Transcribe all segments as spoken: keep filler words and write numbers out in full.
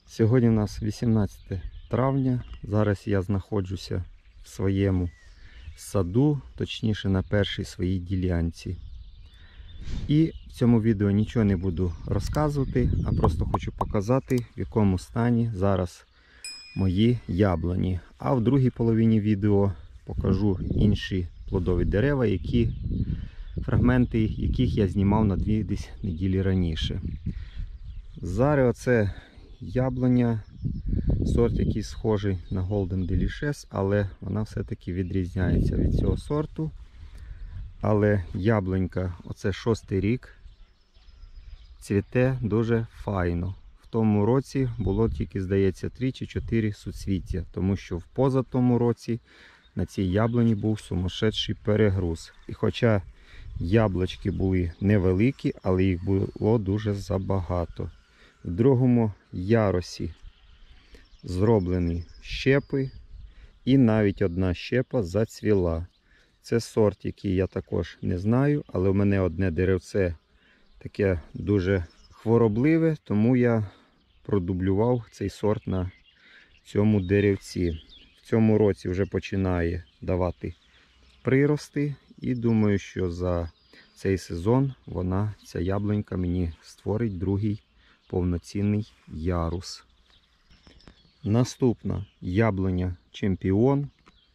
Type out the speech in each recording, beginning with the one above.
Сьогодні у нас вісімнадцяте травня. Зараз я знаходжуся в своєму саду, точніше на першій своїй ділянці. І в цьому відео нічого не буду розказувати, а просто хочу показати, в якому стані зараз мої яблуні. А в другій половині відео покажу інші плодові дерева, які, фрагменти яких я знімав на дві десь неділі раніше. Зараз оце яблуня, сорт, який схожий на Golden Delicious, але вона все-таки відрізняється від цього сорту. Але яблунька, оце шостий рік, цвіте дуже файно. В тому році було тільки, здається, три чи чотири суцвіття, тому що в позатому році на цій яблуні був сумасшедший перегруз. І хоча яблучки були невеликі, але їх було дуже забагато. В другому ярусі зроблені щепи, і навіть одна щепа зацвіла. Це сорт, який я також не знаю, але в мене одне деревце таке дуже хворобливе, тому я продублював цей сорт на цьому деревці. В цьому році вже починає давати прирости, і думаю, що за цей сезон вона, ця яблунька, мені створить другий повноцінний ярус. Наступна яблуня Чемпіон.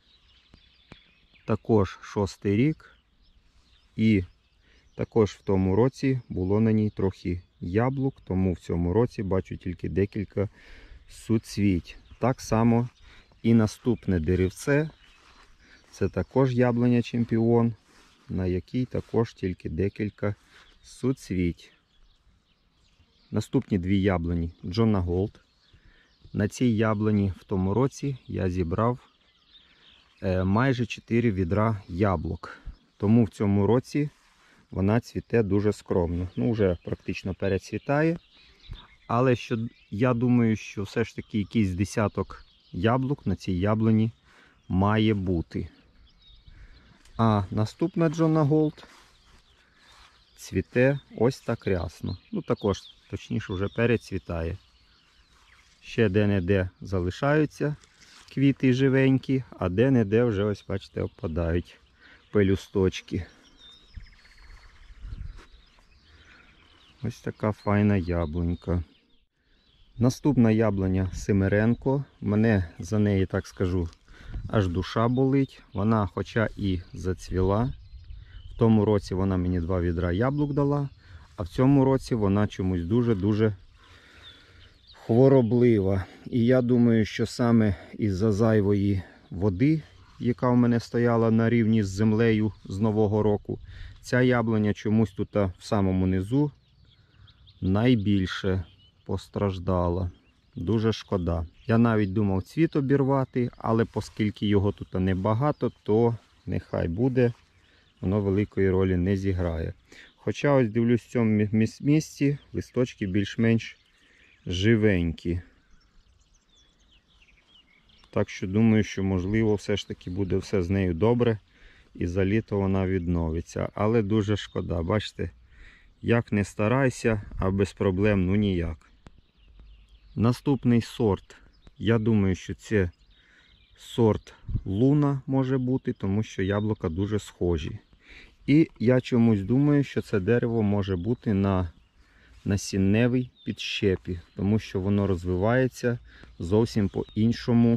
Також шостий рік. І також в тому році було на ній трохи яблук, тому в цьому році бачу тільки декілька суцвіть. Так само і наступне деревце. Це також яблуня Чемпіон, на якій також тільки декілька суцвіть. Наступні дві яблуні Джона Голд. На цій яблуні в тому році я зібрав майже чотири відра яблук. Тому в цьому році вона цвіте дуже скромно. Ну, вже практично перецвітає. Але що, я думаю, що все ж таки якийсь десяток яблук на цій яблуні має бути. А наступна Джона Голд цвіте ось так рясно. Ну, також, точніше, вже перецвітає. Ще де-не-де залишаються квіти живенькі, а де-не-де вже, ось бачите, опадають пелюсточки. Ось така файна яблунька. Наступна яблуня Семеренко. Мене за неї, так скажу, аж душа болить. Вона хоча і зацвіла. В тому році вона мені два відра яблук дала, а в цьому році вона чомусь дуже-дуже хвороблива. І я думаю, що саме із-за зайвої води, яка в мене стояла на рівні з землею з Нового року, ця яблуня чомусь тут в самому низу найбільше постраждала. Дуже шкода. Я навіть думав цвіт обірвати, але оскільки його тут небагато, то нехай буде, воно великої ролі не зіграє. Хоча ось дивлюсь, в цьому місці листочки більш-менш живенькі. Так що думаю, що можливо все ж таки буде все з нею добре і за літо вона відновиться. Але дуже шкода. Бачите, як не старайся, а без проблем ну ніяк. Наступний сорт. Я думаю, що це сорт Луна може бути, тому що яблука дуже схожі. І я чомусь думаю, що це дерево може бути на насінневій підщепі, тому що воно розвивається зовсім по-іншому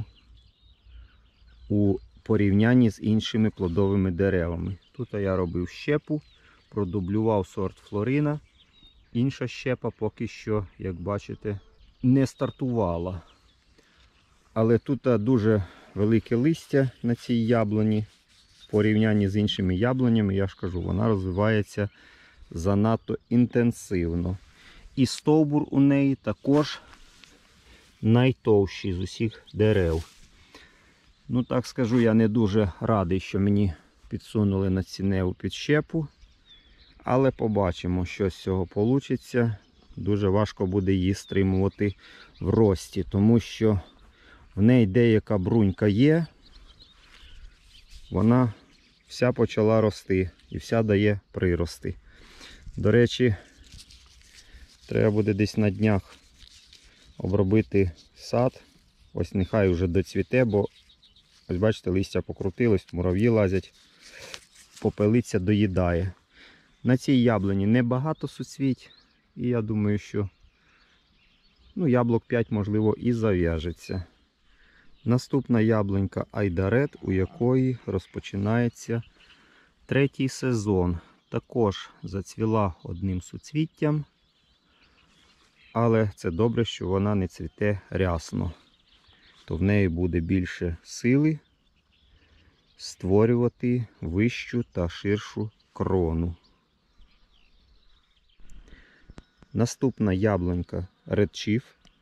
у порівнянні з іншими плодовими деревами. Тут я робив щепу, продублював сорт Флорина. Інша щепа поки що, як бачите, не стартувала. Але тут дуже велике листя на цій яблуні. В порівнянні з іншими яблунями, я ж кажу, вона розвивається занадто інтенсивно. І стовбур у неї також найтовщий з усіх дерев. Ну, так скажу, я не дуже радий, що мені підсунули насінневу підщепу. Але побачимо, що з цього вийде. Дуже важко буде її стримувати в рості, тому що в неї деяка брунька є. Вона вся почала рости і вся дає прирости. До речі, треба буде десь на днях обробити сад. Ось нехай вже доцвіте, бо ось бачите, листя покрутилось, мурав'ї лазять, попелиця доїдає. На цій яблуні небагато суцвіть, і я думаю, що ну, яблук п'ять, можливо, і зав'яжеться. Наступна яблунька Айдарет, у якої розпочинається третій сезон. Також зацвіла одним суцвіттям, але це добре, що вона не цвіте рясно. То в неї буде більше сили створювати вищу та ширшу крону. Наступна яблунька Red Chief.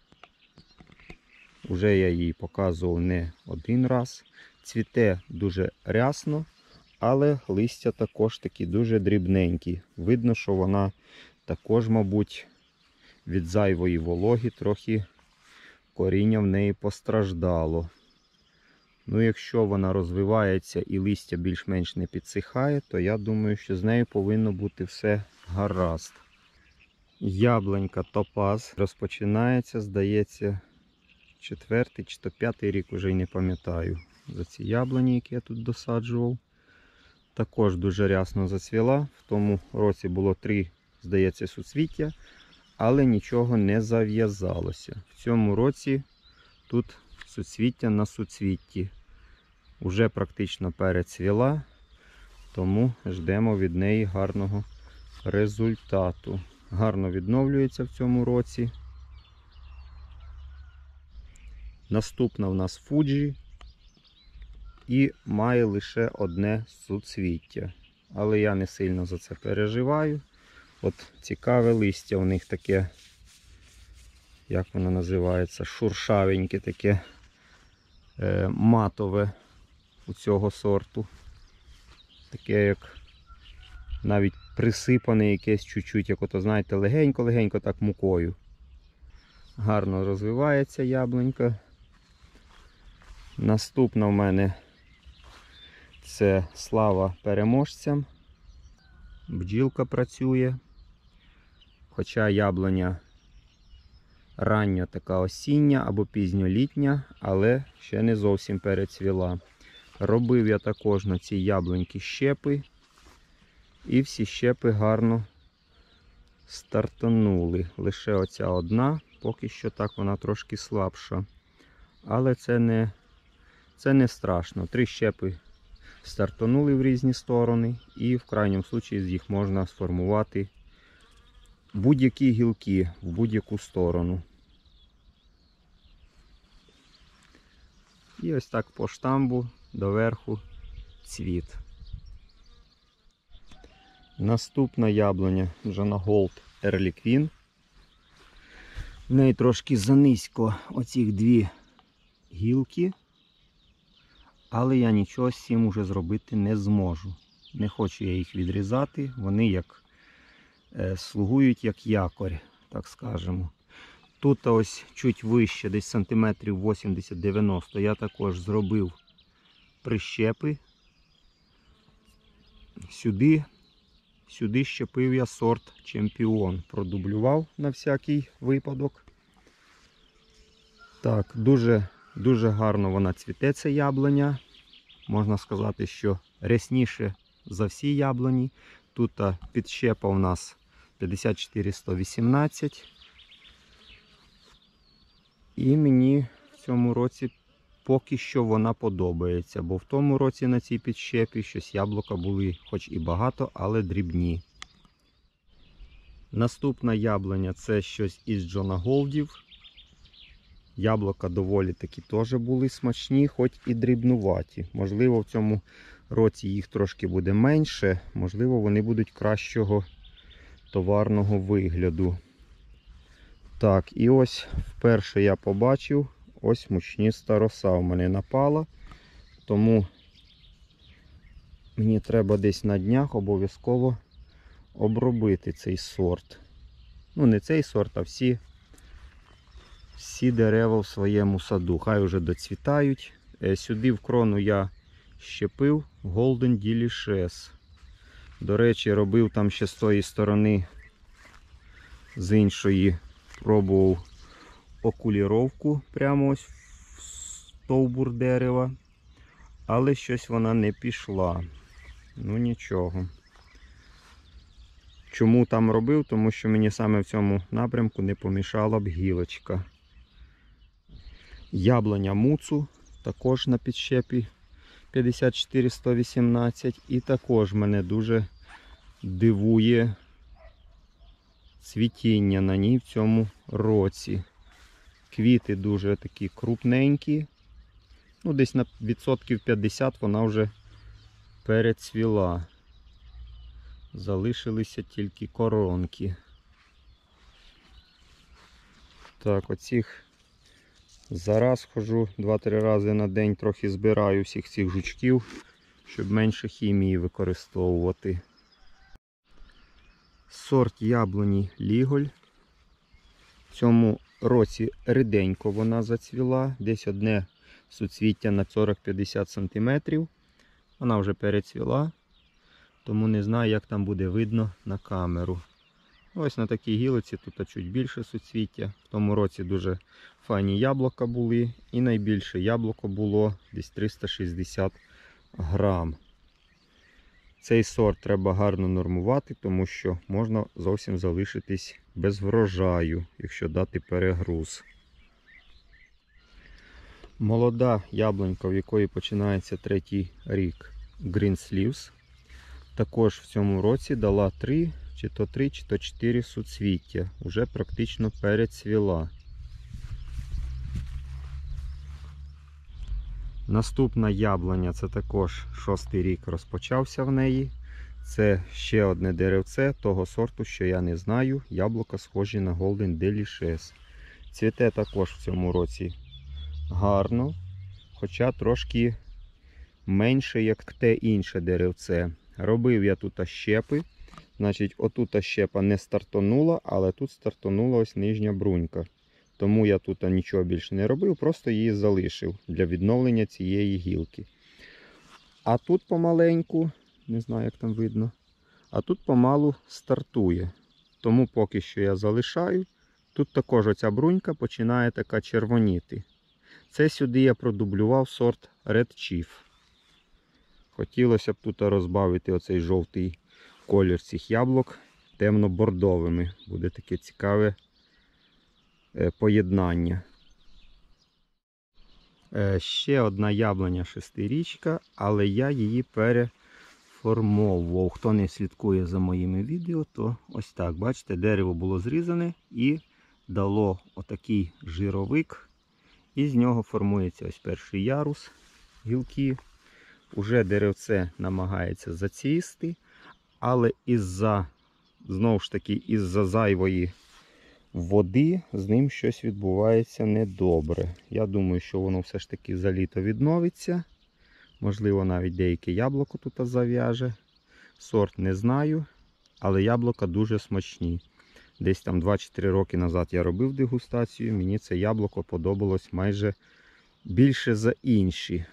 Уже я її показував не один раз. Цвіте дуже рясно, але листя також такі дуже дрібненькі. Видно, що вона також, мабуть, від зайвої вологи трохи коріння в неї постраждало. Ну, якщо вона розвивається і листя більш-менш не підсихає, то я думаю, що з нею повинно бути все гаразд. Яблунька Топаз розпочинається, здається, четвертий чи то п'ятий рік, уже й не пам'ятаю, за ці яблуні, які я тут досаджував. Також дуже рясно зацвіла. В тому році було три, здається, суцвіття, але нічого не зав'язалося. В цьому році тут суцвіття на суцвітті. Уже практично перецвіла, тому ждемо від неї гарного результату. Гарно відновлюється в цьому році. Наступна в нас Fuji і має лише одне суцвіття. Але я не сильно за це переживаю. От цікаве листя у них таке, як воно називається, шуршавеньке, таке е, матове у цього сорту. Таке як навіть присипане якесь чуть-чуть, як ото, знаєте, легенько-легенько так мукою. Гарно розвивається яблунька. Наступна в мене це слава переможцям. Бджілка працює. Хоча яблуня рання така осіння або пізньолітня, але ще не зовсім перецвіла. Робив я також на цій яблуньці щепи. І всі щепи гарно стартанули. Лише оця одна, поки що так вона трошки слабша. Але це не, це не страшно. Три щепи стартанули в різні сторони. І в крайньому випадку з їх можна сформувати будь-які гілки в будь-яку сторону. І ось так по штамбу доверху цвіт. Наступна яблуня Джона Голд Early Queen. В неї трошки занизько оці дві гілки, але я нічого з цим уже зробити не зможу. Не хочу я їх відрізати, вони як е, слугують як якорь, так скажемо. Тут ось чуть вище, десь сантиметрів вісімдесят-дев'яносто, я також зробив прищепи. Сюди Сюди щепив я сорт Чемпіон. Продублював на всякий випадок. Так, дуже, дуже гарно вона цвіте, ця яблуня. Можна сказати, що рясніше за всі яблуні. Тут підщепа у нас п'ятдесят чотири сто вісімнадцять. І мені в цьому році поки що вона подобається, бо в тому році на цій підщепі щось яблука були хоч і багато, але дрібні. Наступна яблуня це щось із Джона Голдів. Яблука доволі таки теж були смачні, хоч і дрібнуваті. Можливо, в цьому році їх трошки буде менше, можливо, вони будуть кращого товарного вигляду. Так, і ось вперше я побачив ось мучніста роса в мене напала, тому мені треба десь на днях обов'язково обробити цей сорт. Ну, не цей сорт, а всі, всі дерева в своєму саду. Хай вже доцвітають. Сюди в крону я щепив Golden Delicious. До речі, робив там ще з тої сторони, з іншої, пробував окуліровку прямо ось в стовбур дерева, але щось вона не пішла. Ну нічого. Чому там робив? Тому що мені саме в цьому напрямку не помішала б гілочка. Яблуня муцу також на підщепі п'ятдесят чотири сто вісімнадцять. І також мене дуже дивує цвітіння на ній в цьому році. Квіти дуже такі крупненькі. Ну, десь на відсотків п'ятдесят вона вже перецвіла. Залишилися тільки коронки. Так, оцих зараз хожу два-три рази на день, трохи збираю всіх цих жучків, щоб менше хімії використовувати. Сорт яблуні Ліголь. В цьому році ріденько вона зацвіла, десь одне суцвіття на сорок-п'ятдесят сантиметрів. Вона вже перецвіла, тому не знаю, як там буде видно на камеру. Ось на такій гілиці тут чуть більше суцвіття. В тому році дуже файні яблука були. І найбільше яблуко було десь триста шістдесят грам. Цей сорт треба гарно нормувати, тому що можна зовсім залишитись без врожаю, якщо дати перегруз. Молода яблунька, в якої починається третій рік, Green Sleeves, також в цьому році дала три, чи то три, чи то чотири суцвіття. Уже практично перецвіла. Наступна яблуня, це також шостий рік розпочався в неї. Це ще одне деревце того сорту, що я не знаю. Яблука схожі на Golden Delicious. Цвіте також в цьому році гарно, хоча трошки менше, як те інше деревце. Робив я тут щепи. Значить, отут щепа не стартонула, але тут стартонула ось нижня брунька. Тому я тут нічого більше не робив, просто її залишив для відновлення цієї гілки. А тут помаленьку, не знаю, як там видно, а тут помалу стартує. Тому поки що я залишаю. Тут також оця брунька починає така червоніти. Це сюди я продублював сорт Red Chief. Хотілося б тут розбавити оцей жовтий колір цих яблук темно-бордовими. Буде таке цікаве поєднання. Ще одна яблуня шестирічка, але я її переформовував. Хто не слідкує за моїми відео, то ось так, бачите, дерево було зрізане і дало отакий жировик. І з нього формується ось перший ярус гілки. Уже деревце намагається зацвісти, але із-за, знову ж таки, із-за зайвої води з ним щось відбувається недобре. Я думаю, що воно все ж таки за літо відновиться. Можливо, навіть деяке яблуко тут зав'яже. Сорт не знаю, але яблука дуже смачні. Десь там два-чотири роки назад я робив дегустацію. Мені це яблуко подобалось майже більше за інші.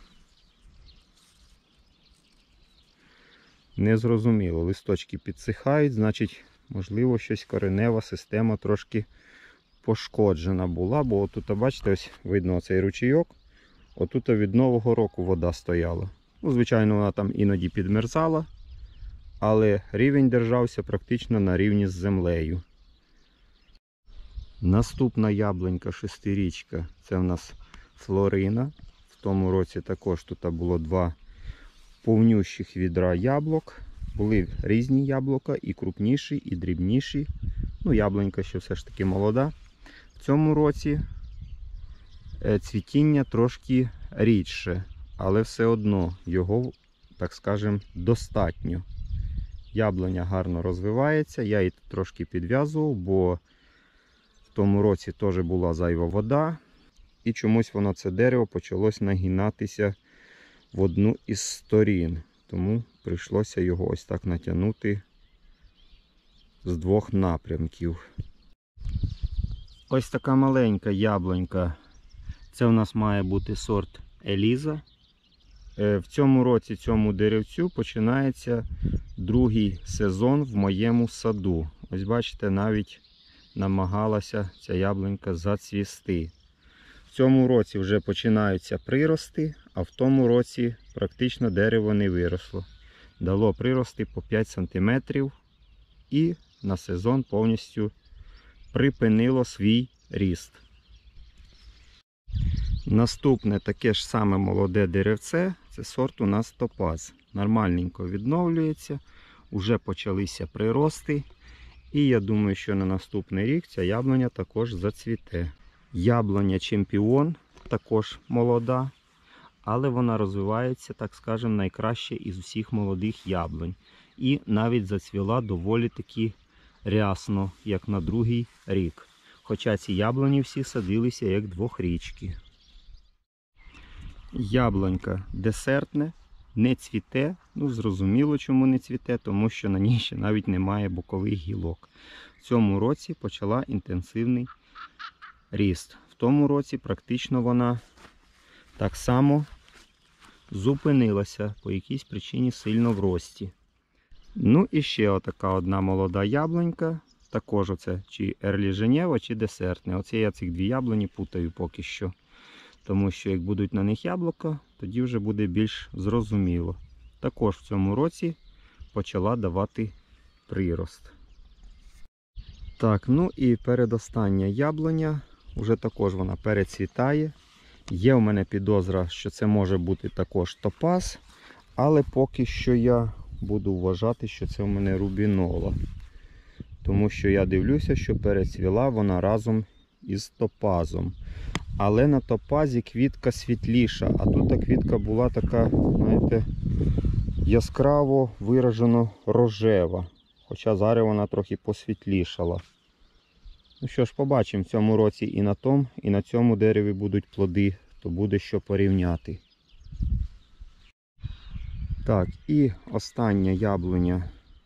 Незрозуміло, листочки підсихають, значить, можливо, щось коренева система трошки пошкоджена була, бо отут, бачите, ось видно цей ручійок. Отут від Нового року вода стояла. Ну, звичайно, вона там іноді підмерзала, але рівень держався практично на рівні з землею. Наступна яблунька шестирічка, це в нас Флорина. В тому році також тут було два повнющих відра яблук. Були різні яблука, і крупніші, і дрібніші. Ну, яблунька ще все ж таки молода. В цьому році цвітіння трошки рідше, але все одно його, так скажемо, достатньо. Яблуня гарно розвивається, я її трошки підв'язував, бо в тому році теж була зайва вода. І чомусь воно, це дерево, почалось нагинатися в одну із сторін. Тому прийшлося його ось так натягнути з двох напрямків. Ось така маленька яблунька. Це у нас має бути сорт Еліза. В цьому році цьому деревцю починається другий сезон в моєму саду. Ось бачите, навіть намагалася ця яблунька зацвісти. В цьому році вже починаються прирости, а в тому році практично дерево не виросло. Дало прирости по п'ять сантиметрів і на сезон повністю припинило свій ріст. Наступне таке ж саме молоде деревце, це сорт у нас Топаз. Нормальненько відновлюється, вже почалися прирости. І я думаю, що на наступний рік ця яблуня також зацвіте. Яблуня Чемпіон також молода, але вона розвивається, так скажемо, найкраще із усіх молодих яблунь. І навіть зацвіла доволі таки рясно, як на другий рік. Хоча ці яблуні всі садилися як двохрічки. Яблунька десертне, не цвіте. Ну, зрозуміло, чому не цвіте, тому що на ній ще навіть немає бокових гілок. В цьому році почала інтенсивний ріст. В тому році практично вона так само зупинилася по якійсь причині сильно в рості. Ну і ще отака одна молода яблунька. Також оце чи Ерлі Женєва, чи десертне. Оце я цих дві яблуні путаю поки що. Тому що як будуть на них яблука, тоді вже буде більш зрозуміло. Також в цьому році почала давати прирост. Так, ну і передостання яблуня. Уже також вона перецвітає. Є в мене підозра, що це може бути також Топаз. Але поки що я буду вважати, що це в мене Рубінола. Тому що я дивлюся, що перецвіла вона разом із Топазом. Але на Топазі квітка світліша, а тут квітка була така, знаєте, яскраво виражено рожева. Хоча зараз вона трохи посвітлішала. Ну що ж, побачимо в цьому році і на тому, і на цьому дереві будуть плоди, то буде що порівняти. Так, і остання яблуня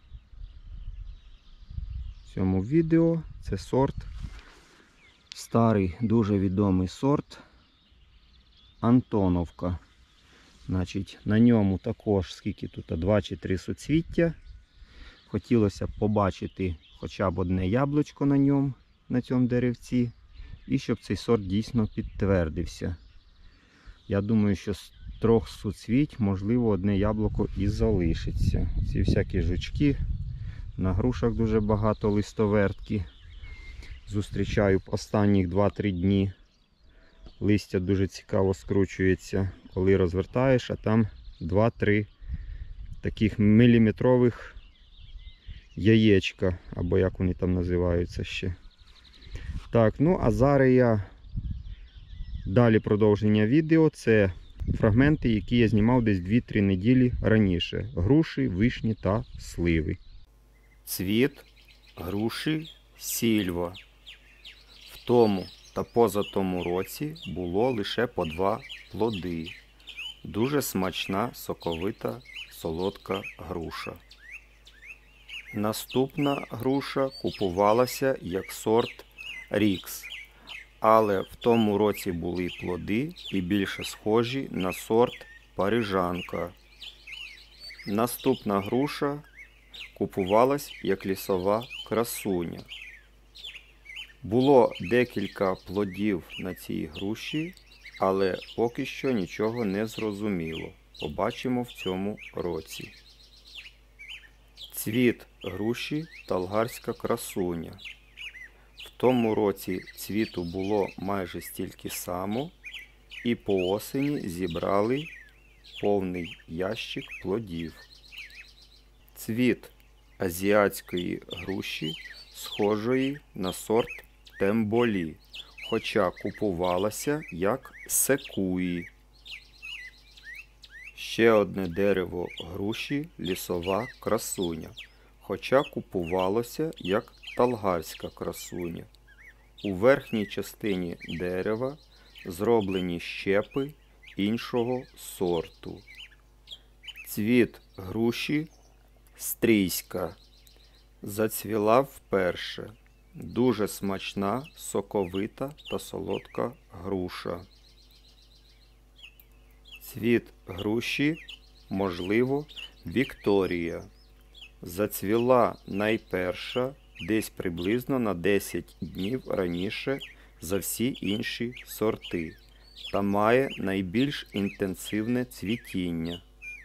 в цьому відео – це сорт, старий, дуже відомий сорт Антоновка. Значить, на ньому також, скільки тут, два чи три суцвіття. Хотілося б побачити хоча б одне яблучко на ньому, на цьому деревці. І щоб цей сорт дійсно підтвердився. Я думаю, що з трьох суцвіть, можливо, одне яблуко і залишиться. Ці всякі жучки, на грушах дуже багато листовертки. Зустрічаю останніх два-три дні. Листя дуже цікаво скручується, коли розвертаєш, а там два-три таких міліметрових яєчка, або як вони там називаються ще. Так, ну а зараз я далі продовження відео. Це фрагменти, які я знімав десь дві-три неділі раніше. Груші, вишні та сливи. Цвіт груші Сільва. В тому та поза тому році було лише по два плоди. Дуже смачна, соковита, солодка груша. Наступна груша купувалася як сорт Рікс. Але в тому році були плоди і більше схожі на сорт Парижанка. Наступна груша купувалась як лісова красуня. Було декілька плодів на цій груші, але поки що нічого не зрозуміло. Побачимо в цьому році. Цвіт груші Талгарська красуня. В тому році цвіту було майже стільки само, і по осені зібрали повний ящик плодів. Цвіт азіатської груші схожої на сорт Темболі, хоча купувалася як секуї. Ще одне дерево груші лісова красуня, хоча купувалося як талгарська красуня. У верхній частині дерева зроблені щепи іншого сорту. Цвіт груші стрійська. Зацвіла вперше. Дуже смачна, соковита та солодка груша. Цвіт груші, можливо, Вікторія. Зацвіла найперша, десь приблизно на десять днів раніше за всі інші сорти та має найбільш інтенсивне цвітіння.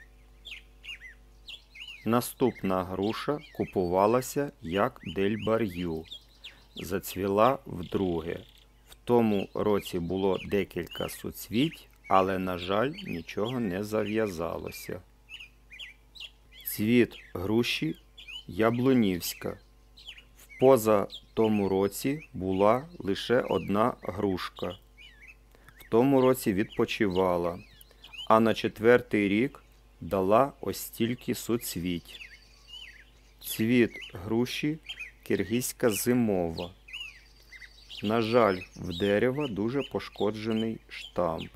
Наступна груша купувалася як Дель Бар'ю. Зацвіла вдруге. В тому році було декілька суцвіть, але, на жаль, нічого не зав'язалося. Цвіт груші яблунівська. В поза тому році була лише одна грушка. В тому році відпочивала, а на четвертий рік дала ось стільки суцвіть. Цвіт груші киргизька зимова. На жаль, в дерева дуже пошкоджений штамп.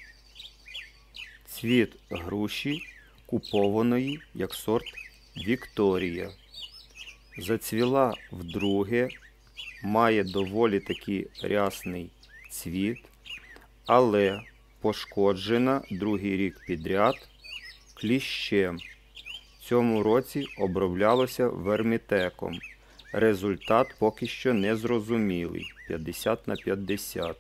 Цвіт груші купованої як сорт Вікторія. Зацвіла вдруге, має доволі таки рясний цвіт, але пошкоджена другий рік підряд кліщем. В цьому році оброблялося вермітеком. Результат поки що незрозумілий – п'ятдесят на п'ятдесят.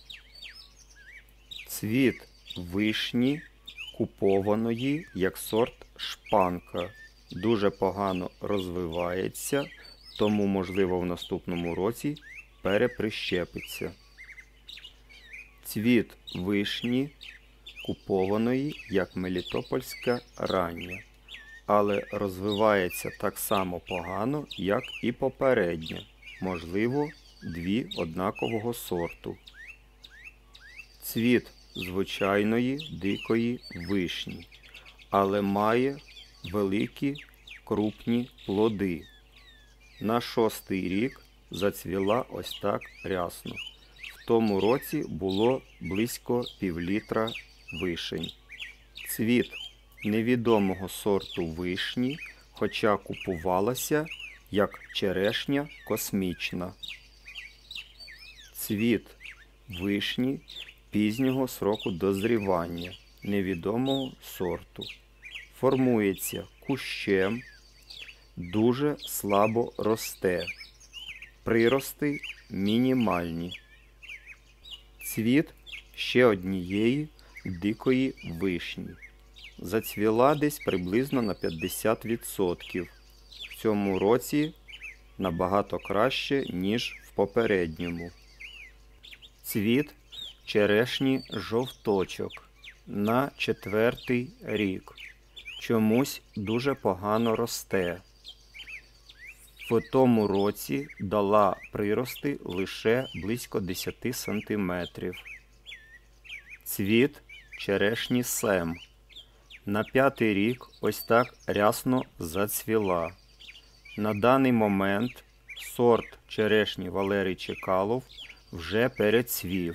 Цвіт вишні купованої як сорт шпанка. Дуже погано розвивається, тому, можливо, в наступному році переприщепиться. Цвіт вишні купованої як мелітопольська рання, але розвивається так само погано, як і попередня, можливо, дві однакового сорту. Цвіт звичайної дикої вишні, але має великі крупні плоди. На шостий рік зацвіла ось так рясно. В тому році було близько півлітра вишень. Цвіт невідомого сорту вишні, хоча купувалася як черешня космічна. Цвіт вишні пізнього сроку дозрівання, невідомого сорту. Формується кущем, дуже слабо росте. Прирости мінімальні. Цвіт ще однієї дикої вишні. Зацвіла десь приблизно на п'ятдесят відсотків. В цьому році набагато краще, ніж в попередньому. Цвіт черешні жовточок на четвертий рік. Чомусь дуже погано росте. В тому році дала прирости лише близько десять сантиметрів. Цвіт черешні сем. На п'ятий рік ось так рясно зацвіла. На даний момент сорт черешні Валерій Чекалов вже перецвів.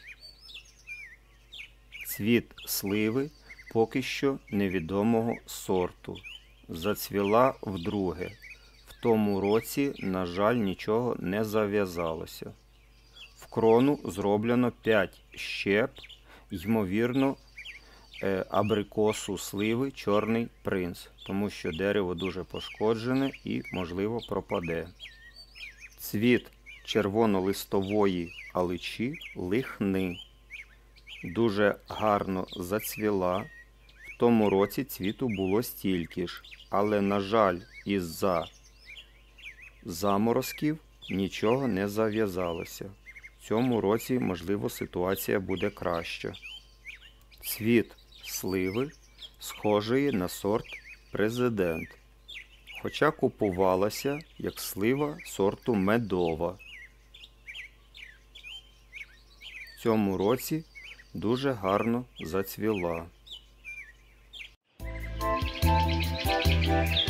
Цвіт сливи поки що невідомого сорту. Зацвіла вдруге. В тому році, на жаль, нічого не зав'язалося. В крону зроблено п'ять щеп, ймовірно, абрикосу сливи Чорний принц, тому що дерево дуже пошкоджене і, можливо, пропаде. Цвіт червонолистової аличі лихни. Дуже гарно зацвіла. В тому році цвіту було стільки ж, але, на жаль, із-за заморозків нічого не зав'язалося. В цьому році, можливо, ситуація буде краща. Цвіт сливи схожий на сорт Президент, хоча купувалася як слива сорту медова. В цьому році дуже гарно зацвіла.